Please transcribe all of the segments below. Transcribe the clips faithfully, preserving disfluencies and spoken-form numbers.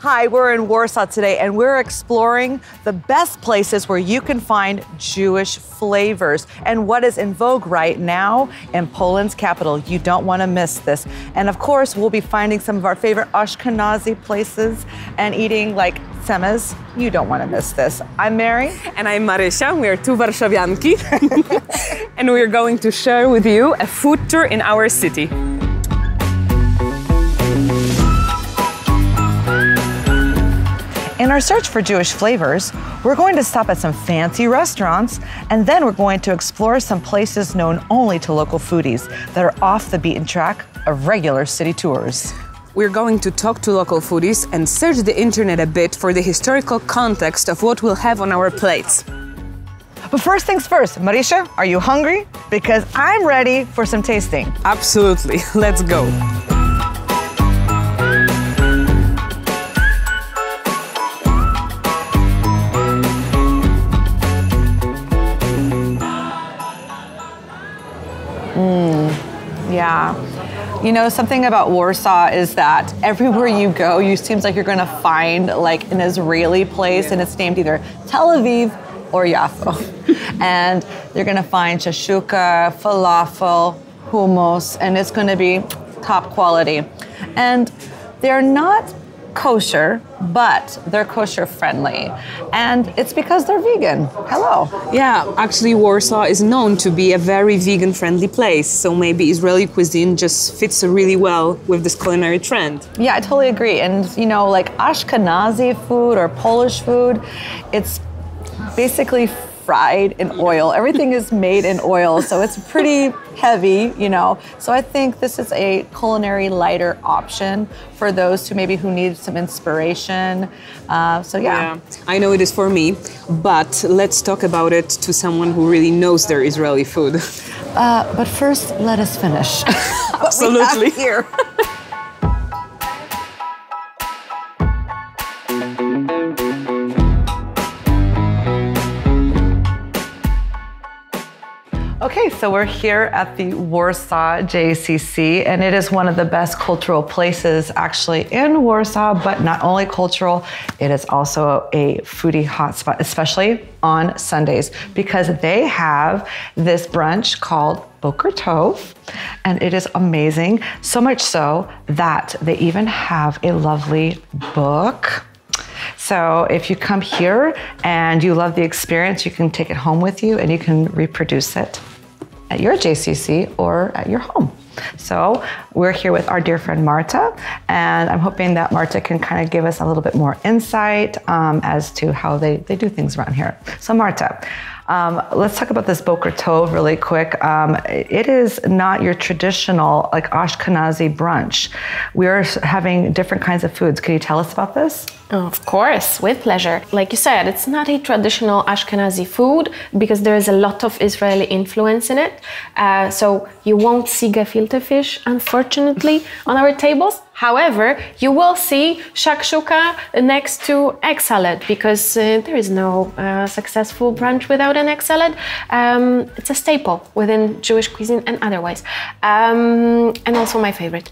Hi, we're in Warsaw today and we're exploring the best places where you can find Jewish flavors and what is in vogue right now in Poland's capital. You don't want to miss this. And of course, we'll be finding some of our favorite Ashkenazi places and eating like tsimmes. You don't want to miss this. I'm Mary. And I'm Marysia. We are two Warszawianki. And we're going to share with you a food tour in our city. In our search for Jewish flavors, we're going to stop at some fancy restaurants, and then we're going to explore some places known only to local foodies that are off the beaten track of regular city tours. We're going to talk to local foodies and search the internet a bit for the historical context of what we'll have on our plates. But first things first, Marysia, are you hungry? Because I'm ready for some tasting. Absolutely. Let's go. Yeah. You know, something about Warsaw is that everywhere you go, you seems like you're going to find like an Israeli place, and it's named either Tel Aviv or Yaffo. And you're going to find shashuka, falafel, hummus, and it's going to be top quality. And they're not kosher, but they're kosher friendly. And it's because they're vegan. Hello. Yeah, actually Warsaw is known to be a very vegan friendly place. So maybe Israeli cuisine just fits really well with this culinary trend. Yeah, I totally agree. And you know, like Ashkenazi food or Polish food, it's basically fried in oil. Everything is made in oil, so it's pretty heavy, you know. So I think this is a culinary lighter option for those who maybe who need some inspiration. Uh, so yeah. yeah. I know it is for me, but let's talk about it to someone who really knows their Israeli food. Uh, but first, let us finish. Absolutely. What we have here. Okay, so we're here at the Warsaw J C C, and it is one of the best cultural places actually in Warsaw, but not only cultural, it is also a foodie hotspot, especially on Sundays, because they have this brunch called Boker Tov, and it is amazing, so much so that they even have a lovely book. So if you come here and you love the experience, you can take it home with you and you can reproduce it at your J C C or at your home. So we're here with our dear friend Marta, and I'm hoping that Marta can kind of give us a little bit more insight um, as to how they, they do things around here. So Marta, um, let's talk about this Boker Tov really quick. Um, it is not your traditional like Ashkenazi brunch. We're having different kinds of foods. Can you tell us about this? Of course, with pleasure. Like you said, it's not a traditional Ashkenazi food because there is a lot of Israeli influence in it. Uh, so you won't see gefilte fish, unfortunately, on our tables. However, you will see shakshuka next to egg salad because uh, there is no uh, successful brunch without an egg salad. Um, it's a staple within Jewish cuisine and otherwise. Um, and also my favorite.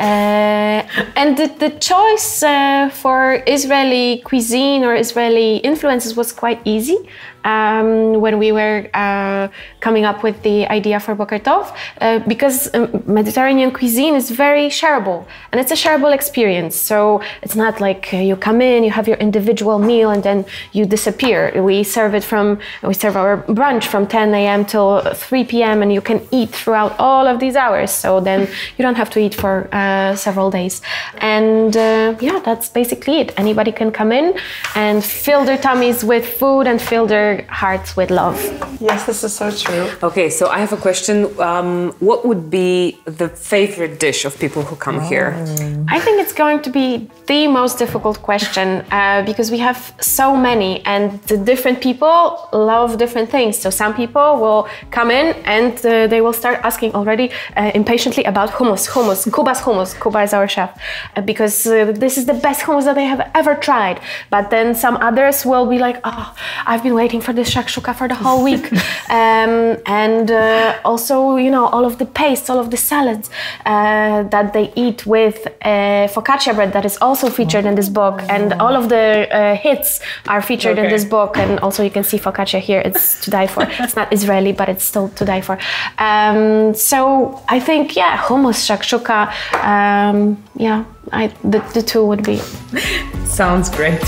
Uh, and the, the choice uh, for Israeli cuisine or Israeli influences was quite easy. Um, when we were uh, coming up with the idea for Boker Tov, uh, because um, Mediterranean cuisine is very shareable, and it's a shareable experience. So it's not like uh, you come in, you have your individual meal, and then you disappear. We serve it from, we serve our brunch from ten A M till three P M, and you can eat throughout all of these hours. So then you don't have to eat for uh, several days. And uh, yeah, that's basically it. Anybody can come in and fill their tummies with food and fill their hearts with love. Yes, this is so true. Okay, so I have a question. Um, what would be the favorite dish of people who come oh. here? I think it's going to be the most difficult question uh, because we have so many and the different people love different things. So some people will come in and uh, they will start asking already uh, impatiently about hummus, hummus, Kuba's hummus. Kuba is our chef uh, because uh, this is the best hummus that they have ever tried. But then some others will be like, oh, I've been waiting for this shakshuka for the whole week. um, and uh, also, you know, all of the paste, all of the salads uh, that they eat with uh, focaccia bread that is also also featured in this book, and all of the uh, hits are featured okay. in this book. And also you can see focaccia here. It's to die for. It's not Israeli, but it's still to die for. Um, so I think, yeah, hummus, shakshuka, um, yeah, I, the, the two would be. Sounds great.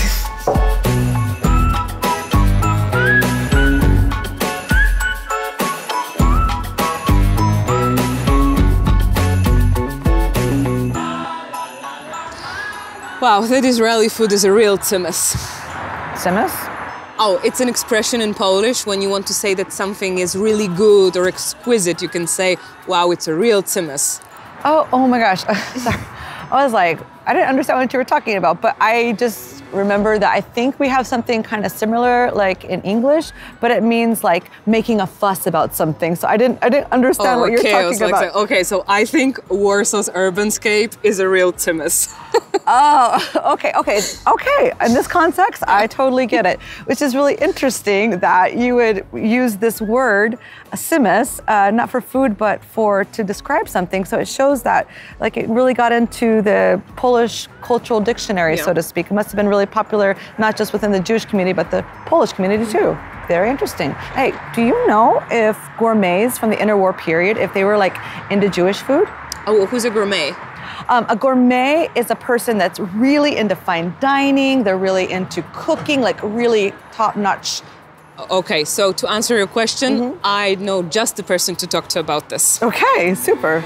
Wow, that Israeli food is a real tsimmes. Tsimmes? Oh, it's an expression in Polish. When you want to say that something is really good or exquisite, you can say, wow, it's a real tsimmes. Oh, oh my gosh. Sorry. I was like, I didn't understand what you were talking about, but I just remember that I think we have something kind of similar, like in English, but it means like making a fuss about something. So I didn't, I didn't understand oh, what you're okay. talking about. Like, okay, so I think Warsaw's urbanscape is a real tsimmes. Oh, okay, okay, okay. In this context, I totally get it, which is really interesting that you would use this word, tsimmes, uh, not for food, but for to describe something. So it shows that, like, it really got into the Polish cultural dictionary, yeah. so to speak. It must have been really popular, not just within the Jewish community, but the Polish community too. Very interesting. Hey, do you know if gourmets from the interwar period, if they were like into Jewish food? Oh, who's a gourmet? Um, a gourmet is a person that's really into fine dining. They're really into cooking, like really top-notch. Okay, so to answer your question, mm-hmm. I know just the person to talk to about this. Okay, super.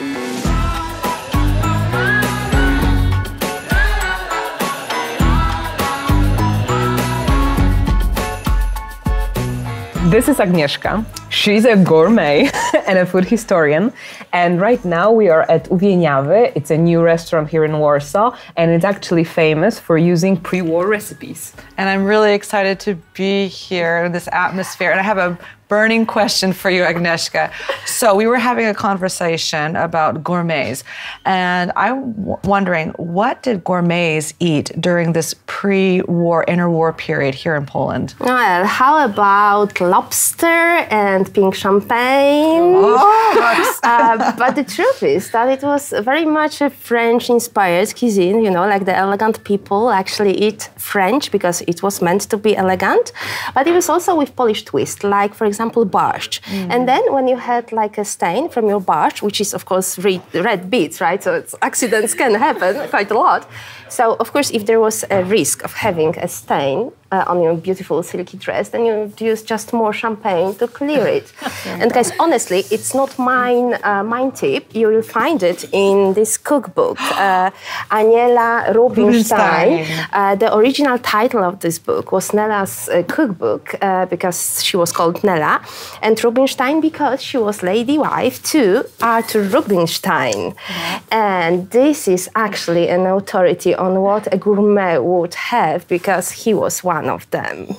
This is Agnieszka. She's a gourmet and a food historian. And right now we are at Uwieniawy. It's a new restaurant here in Warsaw, and it's actually famous for using pre-war recipes. And I'm really excited to be here in this atmosphere. And I have a burning question for you, Agnieszka. So we were having a conversation about gourmets, and I'm w wondering, what did gourmets eat during this pre-war, interwar period here in Poland? Well, how about lobster and pink champagne? Oh, uh, but the truth is that it was very much a French-inspired cuisine, you know, like the elegant people actually eat French because it was meant to be elegant, but it was also with Polish twist, like, for example, borscht. Mm. And then when you had like a stain from your borscht, which is of course red, red beets, right? So it's, accidents can happen quite a lot. So of course, if there was a risk of having a stain uh, on your beautiful silky dress, then you use just more champagne to clear it. And guys, honestly, it's not mine, uh, mine tip. You will find it in this cookbook, uh, Aniela Rubinstein. Uh, the original title of this book was Nella's uh, cookbook uh, because she was called Nella, and Rubinstein because she was lady wife to Arthur Rubinstein. Mm-hmm. And this is actually an authority on what a gourmet would have because he was one of them.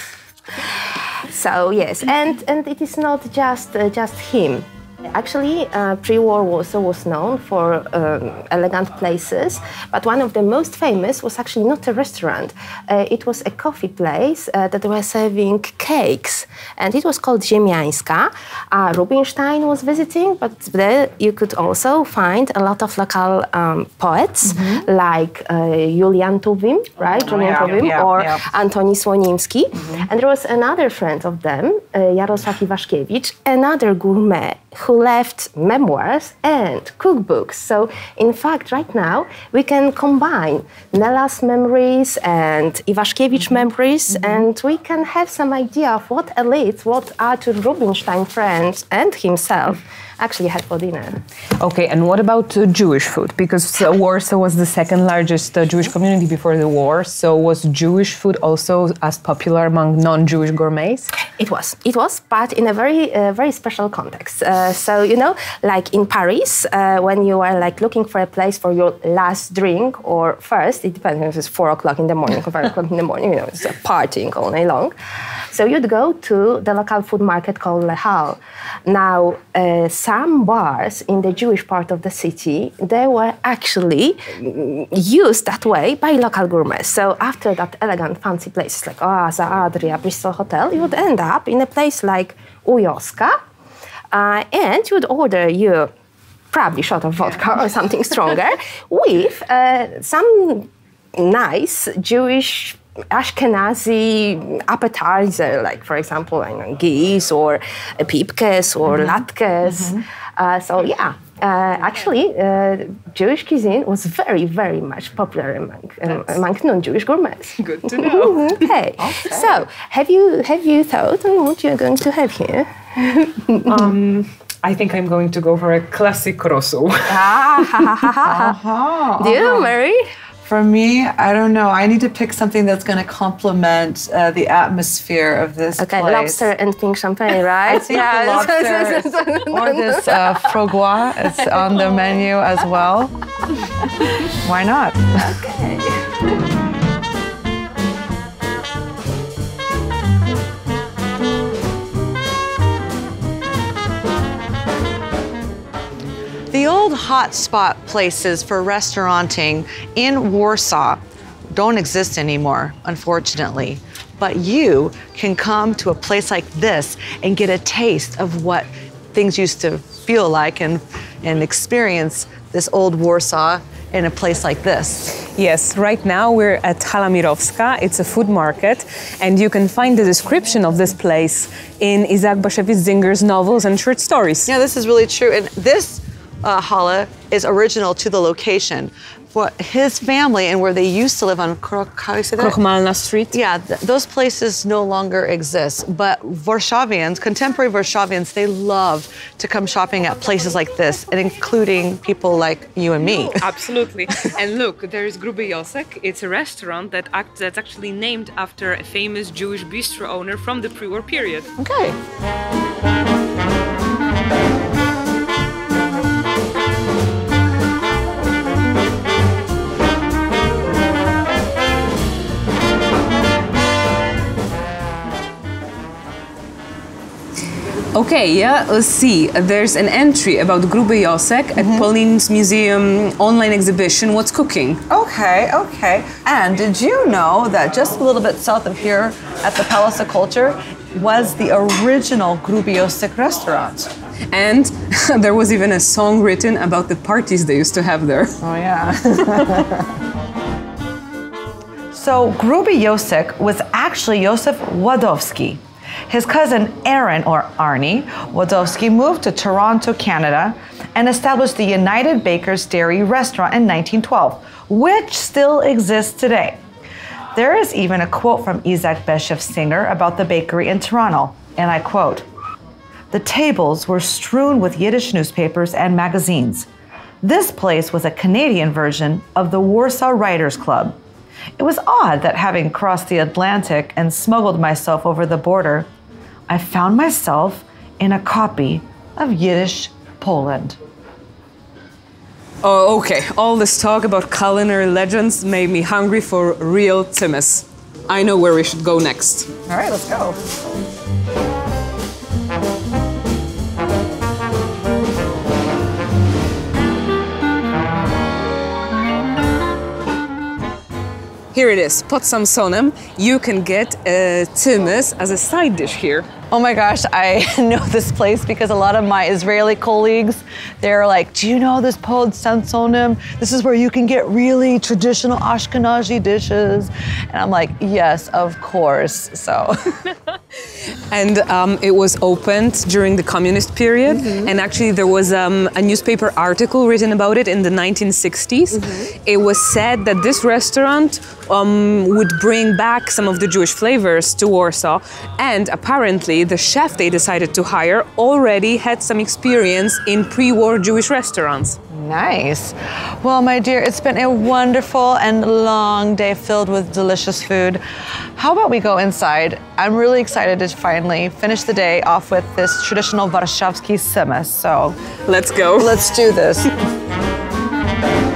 So yes, and, and it is not just, uh, just him. Actually, uh, pre-war Warsaw was known for um, elegant places, but one of the most famous was actually not a restaurant. Uh, it was a coffee place uh, that was serving cakes, and it was called Ziemiańska. Uh, Rubinstein was visiting, but there you could also find a lot of local um, poets, mm-hmm. like uh, Julian Tuwim, right? Oh, Julian yeah, Tuwim, yeah, or yeah. Antoni Słonimski. Mm-hmm. And there was another friend of them, uh, Jarosław Iwaszkiewicz, another gourmet, who left memoirs and cookbooks. So in fact, right now, we can combine Nella's memories and Iwaszkiewicz mm-hmm. memories, mm-hmm. and we can have some idea of what elites, what Arthur Rubinstein friends and himself actually had for dinner. Okay, and what about uh, Jewish food? Because uh, Warsaw was the second largest uh, Jewish community before the war, so was Jewish food also as popular among non-Jewish gourmets? It was, it was, but in a very, uh, very special context. Uh, so, you know, like in Paris, uh, when you are like looking for a place for your last drink or first, it depends if it's four o'clock in the morning or five o'clock in the morning, you know, it's partying all night long. So you'd go to the local food market called Le Hall. Now, uh, some bars in the Jewish part of the city, they were actually used that way by local gourmets. So after that elegant, fancy places like Oaza, Adria, Bristol Hotel, you would end up in a place like Ujoska, uh, and you would order your probably shot of vodka or something stronger with uh, some nice Jewish Ashkenazi appetizer, like for example, I know, geese or uh, pipkes or mm-hmm. latkes. Mm-hmm. Uh, so yeah, uh, actually, uh, Jewish cuisine was very, very much popular among um, among non-Jewish gourmets. Good to know. okay. okay. So have you have you thought on what you're going to have here? um, I think I'm going to go for a classic rosół. ah, ha, ha, ha, ha. Uh-huh, Do you, uh-huh. Mary? For me, I don't know. I need to pick something that's going to complement uh, the atmosphere of this okay, place. Lobster and pink champagne, right? I think yeah. the lobster or this uh, frogois is on the menu as well. Why not? Okay. The old hotspot places for restauranting in Warsaw don't exist anymore, unfortunately. But you can come to a place like this and get a taste of what things used to feel like and, and experience this old Warsaw in a place like this. Yes, right now we're at Hala Mirowska. It's a food market, and you can find the description of this place in Isaac Bashevis Zinger's novels and short stories. Yeah, this is really true. And this Uh, Hala is original to the location. For his family and where they used to live on Krok, how do you say that? Krochmalna Street. Yeah, th those places no longer exist. But Warszawians, contemporary Warszawians, they love to come shopping at places like this, and including people like you and me. Absolutely. And look, there is Gruby Josek. It's a restaurant that act, that's actually named after a famous Jewish bistro owner from the pre-war period. Okay. Okay, yeah, let's see. There's an entry about Gruby Josek at mm-hmm. POLIN's Museum online exhibition, What's Cooking? Okay, okay. And did you know that just a little bit south of here at the Palace of Culture was the original Gruby Josek restaurant? And there was even a song written about the parties they used to have there. Oh, yeah. So Gruby Josek was actually Józef Ładowski. His cousin Aaron, or Arnie, Ładowski moved to Toronto, Canada, and established the United Bakers Dairy restaurant in nineteen twelve, which still exists today. There is even a quote from Isaac Bashevis Zinger about the bakery in Toronto, and I quote, "The tables were strewn with Yiddish newspapers and magazines. This place was a Canadian version of the Warsaw Writers Club. It was odd that having crossed the Atlantic and smuggled myself over the border, I found myself in a copy of Yiddish Poland." Oh, okay. All this talk about culinary legends made me hungry for real tsimmes. I know where we should go next. All right, let's go. Here it is, pod Samsonem. You can get a tsimmes as a side dish here. Oh my gosh, I know this place because a lot of my Israeli colleagues, they're like, do you know this pod Samsonem? This is where you can get really traditional Ashkenazi dishes. And I'm like, yes, of course, so. And um, it was opened during the communist period. Mm-hmm. And actually there was um, a newspaper article written about it in the nineteen sixties. Mm-hmm. It was said that this restaurant um, would bring back some of the Jewish flavors to Warsaw. And apparently the chef they decided to hire already had some experience in pre-war Jewish restaurants. Nice. Well, my dear, it's been a wonderful and long day filled with delicious food. How about we go inside? I'm really excited to finally finish the day off with this traditional Warszawski tsimmes. So let's go. Let's do this.